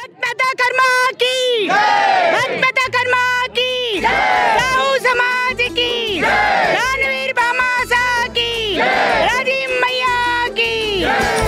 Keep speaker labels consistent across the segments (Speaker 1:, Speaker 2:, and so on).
Speaker 1: भक्त माता कर्मा की, भक्त माता कर्मा की, साहू समाज की, रणवीर भामासा की, राजीव मैया की।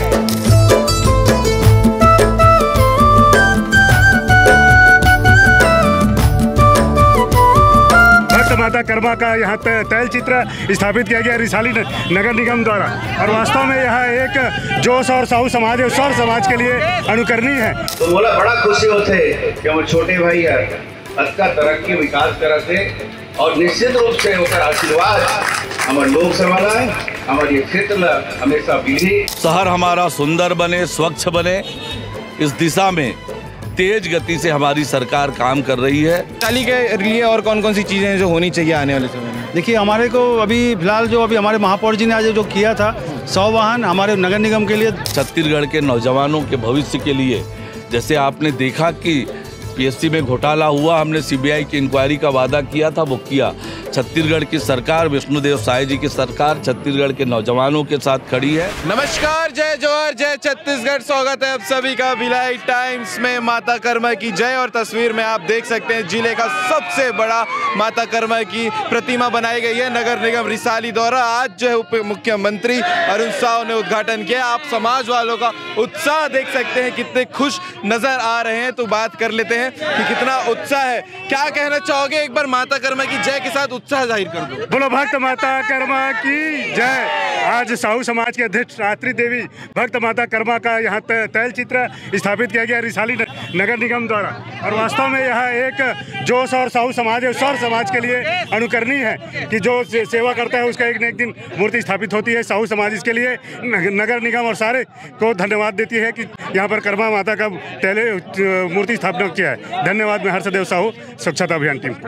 Speaker 2: भक्त माता कर्मा का यहाँ तैल चित्र स्थापित किया गया रिसाली नगर निगम द्वारा और वास्तव में यह एक जोश और साहू समाज और सौर समाज के लिए अनुकरणीय है।
Speaker 3: तो बोला बड़ा खुशी होते कि हम छोटे भाई अच्छा तरक्की विकास करते और निश्चित रूप से होकर आशीर्वाद हमारे लोक सभा हमारे क्षेत्र हमेशा विधि
Speaker 4: शहर हमारा सुंदर बने, स्वच्छ बने, इस दिशा में तेज गति से हमारी सरकार काम कर रही है।
Speaker 5: दिवाली के लिए और कौन कौन सी चीजें जो होनी चाहिए आने वाले समय में?
Speaker 6: देखिए हमारे को अभी फिलहाल जो अभी हमारे महापौर जी ने आज जो किया था 100 वाहन हमारे नगर निगम के लिए,
Speaker 4: छत्तीसगढ़ के नौजवानों के भविष्य के लिए, जैसे आपने देखा कि पीएससी में घोटाला हुआ, हमने सीबीआई की इंक्वायरी का वादा किया था, वो किया। छत्तीसगढ़ की सरकार, विष्णुदेव साय जी की सरकार छत्तीसगढ़ के नौजवानों के साथ खड़ी है।
Speaker 5: नमस्कार, जय जोहर, जय छत्तीसगढ़। स्वागत है आप सभी का भिलाई टाइम्स में। माता कर्मा की जय और तस्वीर में आप देख सकते हैं जिले का सबसे बड़ा माता कर्मा की प्रतिमा बनाई गई है नगर निगम रिसाली द्वारा। आज जो है उप मुख्यमंत्री अरुण साव ने उद्घाटन किया। आप समाज वालों का उत्साह देख सकते हैं, कितने खुश नजर आ रहे हैं। तो बात कर लेते हैं कि कितना उत्साह है। क्या कहना चाहोगे, एक बार माता कर्मा की जय के साथ उत्साह जाहिर कर दो।
Speaker 2: बोलो भक्त माता कर्मा की जय। आज साहू समाज के अध्यक्ष रात्रि देवी भक्त माता कर्मा का यहाँ तैल चित्र स्थापित किया गया रिसाली नगर निगम द्वारा और वास्तव में यह एक जोश और साहू समाज और सौर समाज के लिए अनुकरणीय है कि जो सेवा करता है उसका एक न एक दिन मूर्ति स्थापित होती है। साहू समाज इसके लिए नगर निगम और सारे को धन्यवाद देती है कि यहाँ पर कर्मा माता का मूर्ति स्थापना किया है। धन्यवाद। मैं हर्षदेव साहू, स्वच्छता अभियान टीम।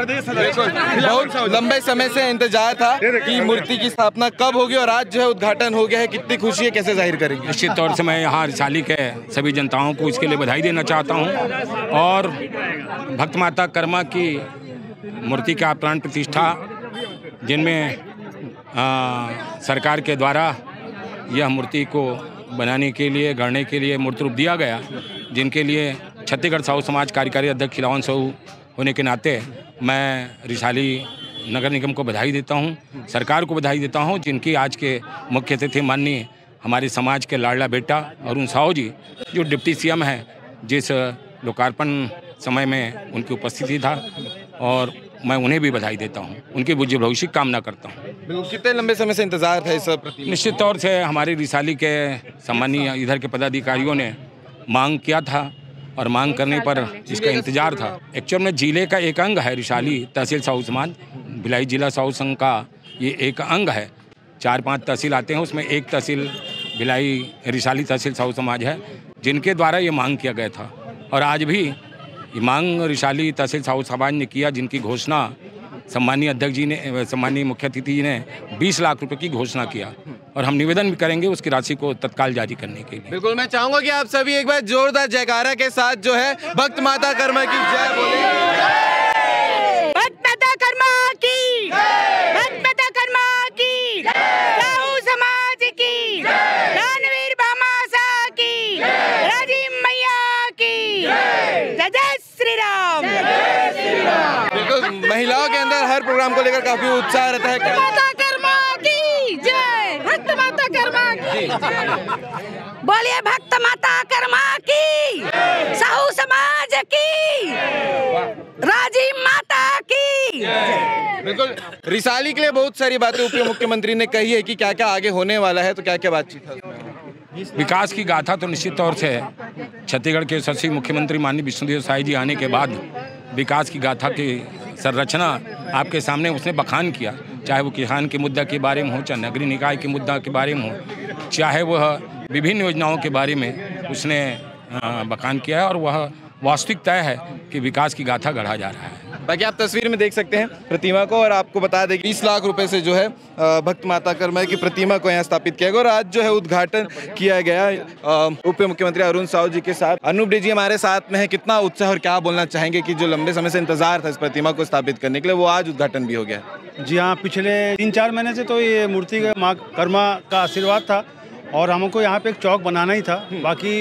Speaker 5: बहुत लंबे समय से इंतजार था कि मूर्ति की स्थापना कब होगी और आज जो है उद्घाटन हो गया है। कितनी खुशी है, कैसे जाहिर करेंगे?
Speaker 7: निश्चित तौर से मैं यहाँ रिसाली के सभी जनताओं को इसके लिए बधाई देना चाहता हूँ और भक्त माता कर्मा की मूर्ति का प्राण प्रतिष्ठा, जिनमें सरकार के द्वारा यह मूर्ति को बनाने के लिए, गढ़ने के लिए मूर्ति रूप दिया गया, जिनके लिए छत्तीसगढ़ साहू समाज कार्यकारी अध्यक्ष खिलावन साहू होने के नाते मैं रिसाली नगर निगम को बधाई देता हूं, सरकार को बधाई देता हूं, जिनकी आज के मुख्य अतिथि माननीय हमारे समाज के लाडला बेटा अरुण साव जी, जो डिप्टी सीएम हैं, जिस लोकार्पण समय में उनकी उपस्थिति था और मैं उन्हें भी बधाई देता हूं, उनकी उज्ज्वल भविष्य की कामना करता हूं।
Speaker 5: कितने लंबे समय से इंतजार था इस प्रतिमा?
Speaker 7: निश्चित तौर से हमारे रिसाली के सम्मानीय इधर के पदाधिकारियों ने मांग किया था और मांग करने पर इसका इंतजार था। एक्चुअल में जिले का एक अंग है रिसाली तहसील साहू समाज, भिलाई जिला साहू संघ का ये एक अंग है। 4-5 तहसील आते हैं, उसमें एक तहसील भिलाई रिसाली तहसील साहू समाज है, जिनके द्वारा ये मांग किया गया था और आज भी ये मांग रिसाली तहसील साहू समाज ने किया, जिनकी घोषणा सम्मानीय अध्यक्ष जी ने, सम्मानीय मुख्य अतिथि जी ने 20 लाख रुपए की घोषणा किया और हम निवेदन भी करेंगे उसकी राशि को तत्काल जारी करने के लिए।
Speaker 5: बिल्कुल, मैं चाहूंगा कि आप सभी एक बार जोरदार जयकारा के साथ जो है भक्त माता कर्मा की जय बोले।
Speaker 1: भक्त माता कर्मा की, भक्त माता कर्मा की, साहू समाज की, रणवीर भामासा की, राजीव मैया की, जय श्री राम।
Speaker 5: बिल्कुल, महिलाओं के अंदर हर प्रोग्राम को लेकर काफी उत्साह रहता है।
Speaker 1: माता कर्मा की जय, भक्त माता कर्मा की। बोलिए भक्त माता कर्मा की, साहू समाज की, राजीव माता की।
Speaker 5: बिल्कुल, रिसाली के लिए बहुत सारी बातें उप मुख्यमंत्री ने कही है कि क्या क्या आगे होने वाला है, तो क्या क्या बातचीत है?
Speaker 7: विकास की गाथा तो निश्चित तौर से छत्तीसगढ़ के यशस्वी मुख्यमंत्री माननीय विष्णुदेव साय जी आने के बाद विकास की गाथा की संरचना आपके सामने उसने बखान किया, चाहे वो किसान के मुद्दा के बारे में हो, चाहे नगरीय निकाय के मुद्दा के बारे में हो, चाहे वह विभिन्न योजनाओं के बारे में उसने बखान किया है और वह वास्तविकता है कि विकास की गाथा गढ़ा जा रहा है।
Speaker 5: बाकी आप तस्वीर में देख सकते हैं प्रतिमा को और आपको बता दें 20 लाख रुपए से जो है भक्त माता कर्मा की प्रतिमा को यहाँ स्थापित किया गया और आज जो है उद्घाटन किया गया उप मुख्यमंत्री अरुण साव जी के साथ। अनूप जी हमारे साथ में है, कितना उत्साह और क्या बोलना चाहेंगे कि जो लंबे समय से इंतजार था इस प्रतिमा को स्थापित करने के लिए, वो आज उद्घाटन भी हो गया?
Speaker 6: जी हाँ, पिछले 3-4 महीने से तो ये मूर्ति माँ कर्मा का आशीर्वाद था और हमको यहाँ पे एक चौक बनाना ही था। बाकी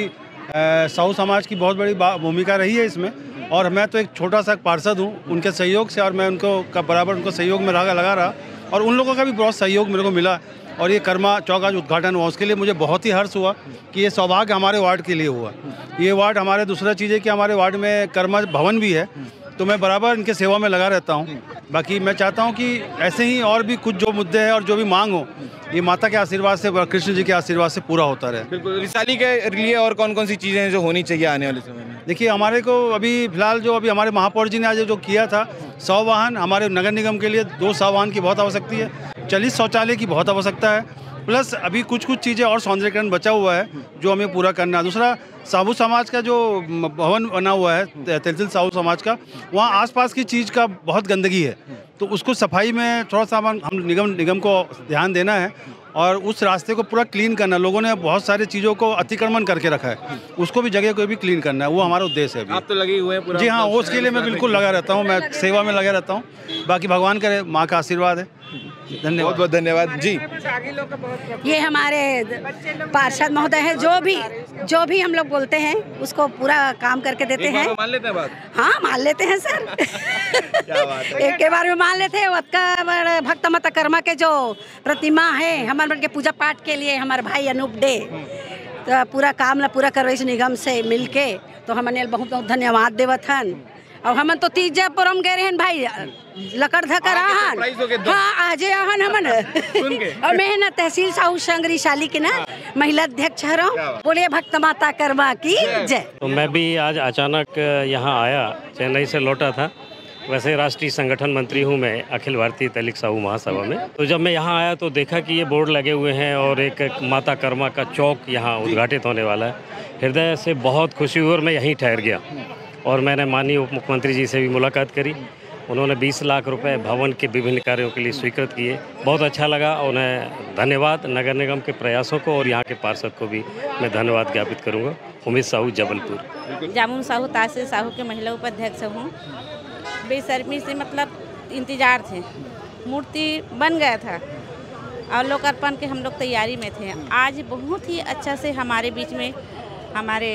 Speaker 6: साहू समाज की बहुत बड़ी भूमिका रही है इसमें, और मैं तो एक छोटा सा पार्षद हूँ उनके सहयोग से, और मैं उनको बराबर उनको सहयोग में लगा रहा, और उन लोगों का भी बहुत सहयोग मेरे को मिला। और ये कर्मा चौक आज उद्घाटन हुआ, उसके लिए मुझे बहुत ही हर्ष हुआ कि ये सौभाग्य हमारे वार्ड के लिए हुआ। ये वार्ड हमारे, दूसरा चीज़ है कि हमारे वार्ड में कर्मा भवन भी है, तो मैं बराबर इनके सेवा में लगा रहता हूँ। बाकी मैं चाहता हूँ कि ऐसे ही और भी कुछ जो मुद्दे हैं और जो भी मांग हो, ये माता के आशीर्वाद से, कृष्ण जी के आशीर्वाद से पूरा होता रहे।
Speaker 5: बिल्कुल। रिसाली के लिए और कौन कौन सी चीज़ें हैं जो होनी चाहिए आने वाले समय में?
Speaker 6: देखिए, हमारे को अभी फिलहाल जो अभी हमारे महापौर जी ने आज जो किया था, 100 वाहन हमारे नगर निगम के लिए, 2 100 वाहन की बहुत आवश्यकता है, 40 शौचालय की बहुत आवश्यकता है, प्लस अभी कुछ चीज़ें और सौंदर्यीकरण बचा हुआ है जो हमें पूरा करना है। दूसरा, साहू समाज का जो भवन बना हुआ है तहसील साहू समाज का, वहाँ आसपास की चीज़ का बहुत गंदगी है, तो उसको सफाई में थोड़ा सा हम निगम को ध्यान देना है, और उस रास्ते को पूरा क्लीन करना। लोगों ने बहुत सारी चीज़ों को अतिक्रमण करके रखा है, उसको भी जगह को भी क्लीन करना है, वो हमारा उद्देश्य है।
Speaker 5: आप तो लगे हुए हैं पूरा?
Speaker 6: जी हाँ, उसके लिए मैं बिल्कुल लगा रहता हूँ, मैं सेवा में लगा रहता हूँ। बाकी भगवान करे, माँ का आशीर्वाद है। धन्यवाद।
Speaker 5: बहुत बहुत धन्यवाद जी।
Speaker 1: ये हमारे पार्षद महोदय हैं, जो भी हम लोग बोलते हैं उसको पूरा काम करके देते हैं।
Speaker 5: मान लेते हैं बात?
Speaker 1: हाँ, मान लेते हैं सर।
Speaker 5: क्या बात है।
Speaker 1: एक के बार में मान लेते हैं। भक्त माता कर्मा के जो प्रतिमा है हमारे के पूजा पाठ के लिए, हमारे भाई अनूप डे तो पूरा काम ला पूरा करवाई निगम से मिलके, तो हमने बहुत बहुत धन्यवाद देवत हन। और हमन तो तीजापुरम गए रहन भाई, लकड़ धकर आहन। हाँ, आजे आहन हमन। और मैं ना तहसील साहू संघ रिसाली के ना महिला अध्यक्ष हूँ। बोलिए भक्त माता कर्मा की जय।
Speaker 8: तो मैं भी आज अचानक यहाँ आया, चेन्नई से लौटा था। वैसे राष्ट्रीय संगठन मंत्री हूँ मैं अखिल भारतीय दलित साहू महासभा में। तो जब मैं यहाँ आया तो देखा कि ये बोर्ड लगे हुए हैं और एक माता कर्मा का चौक यहाँ उद्घाटित होने वाला है। हृदय से बहुत खुशी हुई और मैं यहीं ठहर गया, और मैंने माननीय उप मुख्यमंत्री जी से भी मुलाकात करी। उन्होंने 20 लाख रुपए भवन के विभिन्न कार्यों के लिए स्वीकृत किए। बहुत अच्छा लगा, उन्हें धन्यवाद। नगर निगम के प्रयासों को और यहाँ के पार्षद को भी मैं धन्यवाद ज्ञापित करूँगा। उमेश साहू, जबलपुर।
Speaker 9: जामुन साहू, तहसील साहू के महिला उपाध्यक्ष हूँ। बेसरमी से मतलब इंतजार थे, मूर्ति बन गया था और लोकार्पण के हम लोग तैयारी में थे। आज बहुत ही अच्छा से हमारे बीच में हमारे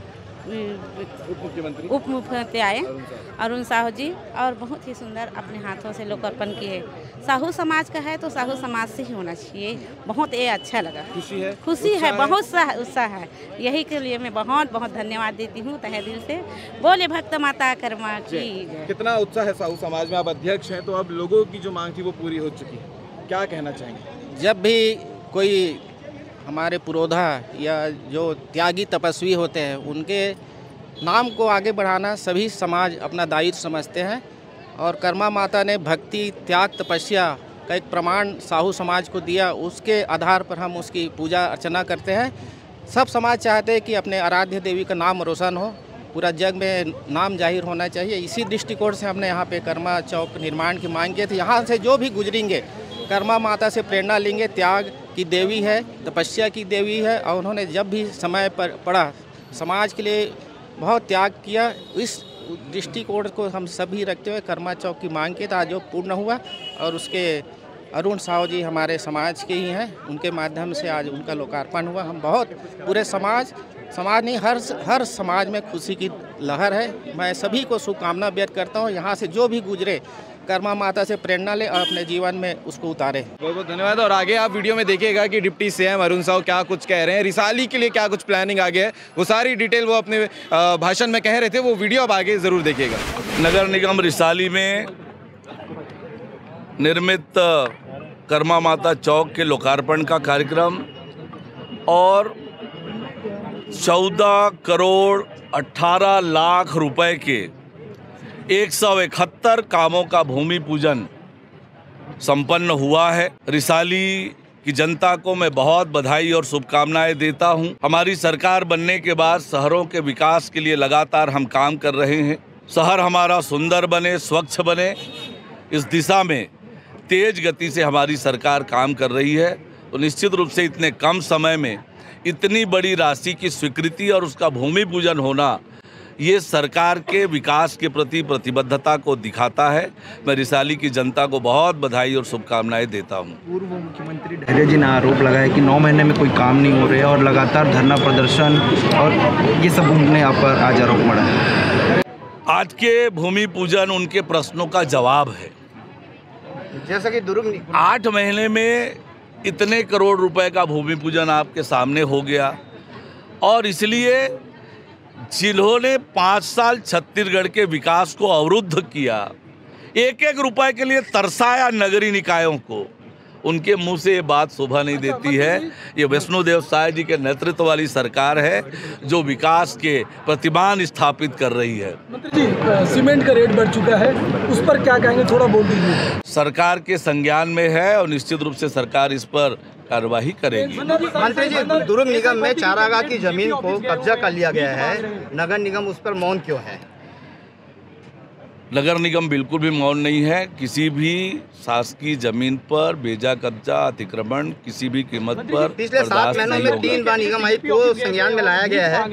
Speaker 9: उप मुख्यमंत्री आए अरुण साहू जी, और बहुत ही सुंदर अपने हाथों से लोकार्पण किए। साहू समाज का है तो साहू समाज से ही होना चाहिए। बहुत ये अच्छा लगा, खुशी है, बहुत उत्साह है। यही के लिए मैं बहुत बहुत धन्यवाद देती हूँ तहे दिल से। बोले भक्त माता कर्मा की।
Speaker 5: कितना उत्साह है साहू समाज में, आप अध्यक्ष हैं, तो अब लोगों की जो मांग थी वो पूरी हो चुकी है, क्या कहना चाहेंगे?
Speaker 10: जब भी कोई हमारे पुरोधा या जो त्यागी तपस्वी होते हैं, उनके नाम को आगे बढ़ाना सभी समाज अपना दायित्व समझते हैं, और कर्मा माता ने भक्ति, त्याग, तपस्या का एक प्रमाण साहू समाज को दिया। उसके आधार पर हम उसकी पूजा अर्चना करते हैं। सब समाज चाहते हैं कि अपने आराध्य देवी का नाम रोशन हो, पूरा जग में नाम जाहिर होना चाहिए। इसी दृष्टिकोण से हमने यहाँ पे कर्मा चौक निर्माण की मांग की थी। यहाँ से जो भी गुजरेंगे कर्मा माता से प्रेरणा लेंगे। त्याग की देवी है, तपस्या की देवी है, और उन्होंने जब भी समय पर पड़ा समाज के लिए बहुत त्याग किया। इस दृष्टिकोण को हम सभी रखते हुए कर्मा चौक की मांग की, आज जो पूर्ण हुआ। और उसके अरुण साहू जी हमारे समाज के ही हैं, उनके माध्यम से आज उनका लोकार्पण हुआ। हम बहुत पूरे समाज नहीं हर समाज में खुशी की लहर है। मैं सभी को शुभकामना व्यक्त करता हूँ। यहाँ से जो भी गुजरे कर्मा माता से प्रेरणा ले और अपने जीवन में उसको उतारे।
Speaker 5: बहुत बहुत धन्यवाद। और आगे आप वीडियो में देखिएगा कि डिप्टी सीएम अरुण साहू क्या कुछ कह रहे हैं, रिसाली के लिए क्या कुछ प्लानिंग आगे है, वो सारी डिटेल वो अपने भाषण में कह रहे थे। वो वीडियो आप आगे ज़रूर देखिएगा।
Speaker 4: नगर निगम रिसाली में निर्मित कर्मा माता चौक के लोकार्पण का कार्यक्रम और 14 करोड़ 18 लाख रुपए के 171 कामों का भूमि पूजन संपन्न हुआ है। रिसाली की जनता को मैं बहुत बधाई और शुभकामनाएं देता हूं। हमारी सरकार बनने के बाद शहरों के विकास के लिए लगातार हम काम कर रहे हैं। शहर हमारा सुंदर बने, स्वच्छ बने, इस दिशा में तेज गति से हमारी सरकार काम कर रही है। तो निश्चित रूप से इतने कम समय में इतनी बड़ी राशि की स्वीकृति और उसका भूमि पूजन होना, ये सरकार के विकास के प्रति प्रतिबद्धता को दिखाता है। मैं रिसाली की जनता को बहुत बधाई और शुभकामनाएं देता हूँ।
Speaker 11: पूर्व मुख्यमंत्री धैर्य जी ने आरोप लगाया कि 9 महीने में कोई काम नहीं हो रहे और लगातार धरना प्रदर्शन और ये सब उन्होंने यहाँ पर आज आरोप मढ़ाया।
Speaker 4: आज के भूमि पूजन उनके प्रश्नों का जवाब है।
Speaker 11: जैसा कि
Speaker 4: 8 महीने में इतने करोड़ रुपए का भूमि पूजन आपके सामने हो गया और इसलिए जिन्होंने 5 साल छत्तीसगढ़ के विकास को अवरुद्ध किया, एक एक रुपए के लिए तरसाया नगरीय निकायों को, उनके मुंह से ये बात शोभा नहीं देती है। ये विष्णुदेव साय जी के नेतृत्व वाली सरकार है जो विकास के प्रतिमान स्थापित कर रही है।
Speaker 12: मंत्री जी, सीमेंट का रेट बढ़ चुका है, उस पर क्या कहेंगे, थोड़ा बोल दीजिए।
Speaker 4: सरकार के संज्ञान में है और निश्चित रूप से सरकार इस पर कार्रवाई करेगी।
Speaker 11: मंत्री जी, दुर्ग निगम में चारागाह की जमीन को कब्जा कर लिया गया है, नगर निगम उस पर मौन क्यों है?
Speaker 4: नगर निगम बिल्कुल भी मौन नहीं है। किसी भी शासकीय जमीन पर बेजा कब्जा, अतिक्रमण किसी भी कीमत पर
Speaker 11: पिछले 7 महीनों में 3 बार निगम आयुक्त को संज्ञान में लाया गया है।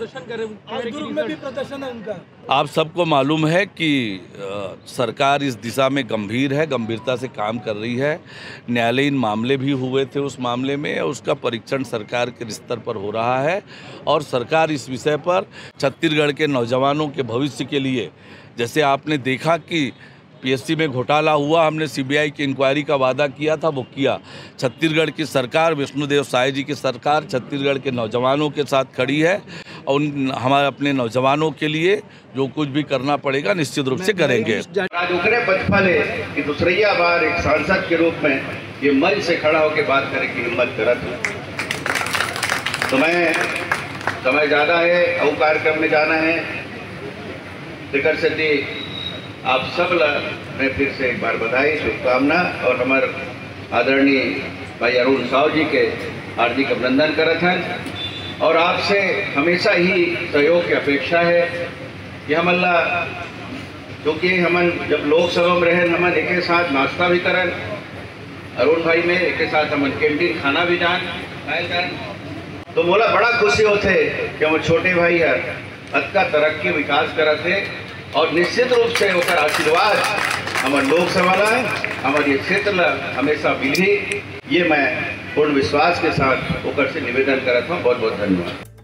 Speaker 4: आप सबको मालूम है कि सरकार इस दिशा में गंभीर है, गंभीरता से काम कर रही है। न्यायालयीन मामले भी हुए थे, उस मामले में उसका परीक्षण सरकार के स्तर पर हो रहा है और सरकार इस विषय पर छत्तीसगढ़ के नौजवानों के भविष्य के लिए, जैसे आपने देखा कि पीएससी में घोटाला हुआ, हमने सीबीआई की इंक्वायरी का वादा किया था, वो किया। छत्तीसगढ़ की सरकार, विष्णुदेव साय जी की सरकार छत्तीसगढ़ के नौजवानों के साथ खड़ी है और हमारे अपने नौजवानों के लिए जो कुछ भी करना पड़ेगा निश्चित रूप से करेंगे।
Speaker 3: आज उकरे पचपले कि दूसरिया बार एक सांसद के रूप में ये मंच से खड़ा होकर बात करने की हिम्मत करत हूँ। तो मैं समय ज़्यादा है और कार्यक्रम में जाना है, फिकर से दी आप सब मैं फिर से एक बार बधाई, शुभकामना और हमारे आदरणीय भाई अरुण साव जी के हार्दिक अभिनंदन करत हैं और आपसे हमेशा ही सहयोग की अपेक्षा है कि हम अल्लाह, क्योंकि हमन जब लोकसभा में रहें हमन एक साथ नाश्ता भी करन, अरुण भाई में एक साथ हमन कैंटीन खाना भी जान, तो बोला बड़ा खुशी होते कि हम छोटे भाई है अतका तरक्की विकास करते और निश्चित रूप से होकर आशीर्वाद हमारे लोकसभा हमारे ये क्षेत्र हमेशा मिली, ये मैं पूर्ण विश्वास के साथ होकर से निवेदन करता हूँ। बहुत बहुत धन्यवाद।